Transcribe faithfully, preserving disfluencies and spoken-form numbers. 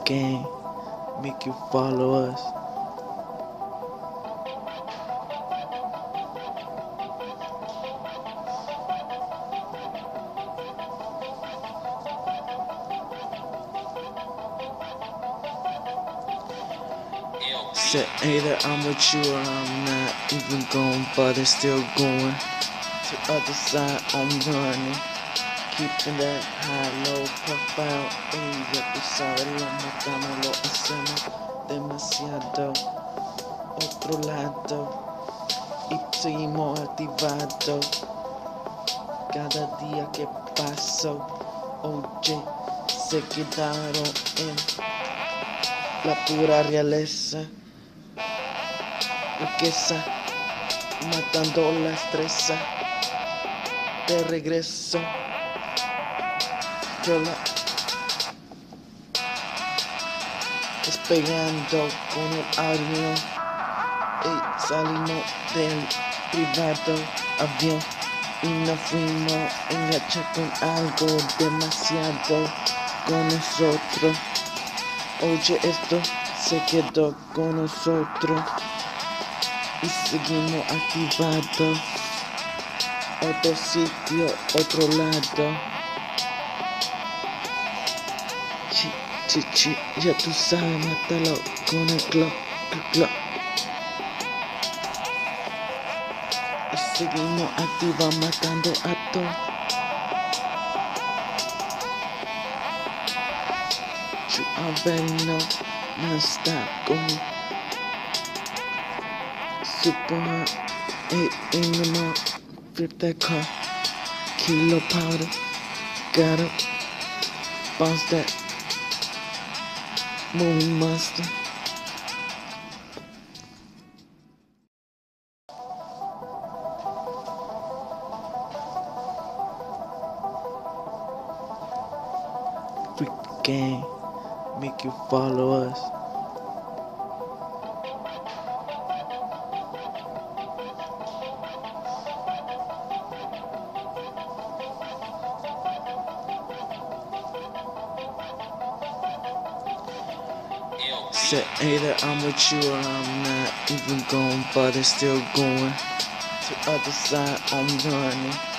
gang, make you follow us. Said either I'm with you or I'm not even going, but it's still going. To other side I'm running, keeping that high low profile. Ella, tú sabes, lo matamos, lo hacemos demasiado. Otro lado, y seguimos activados. Cada día que paso, oye, se quedaron en la pura realeza. Riqueza, matando la estresa. De regreso, yo la despegando con el avión y salimos del privado avión y nos fuimos enganchados con algo demasiado con nosotros. Oye, esto se quedó con nosotros y seguimos activados. Otro sitio, otro lado. Chi, chi, chi, ya tú sabes, mátalo con el Glock, Glock. Y seguimos activos matando a todos. You already know, non-stop going. Super hot, eight in the morning. Flip that car, kilo powder, got up, bounce that movie monster. Freak gang, make you follow us. Said either I'm with you or I'm not even going, but it's still going. To other side I'm running.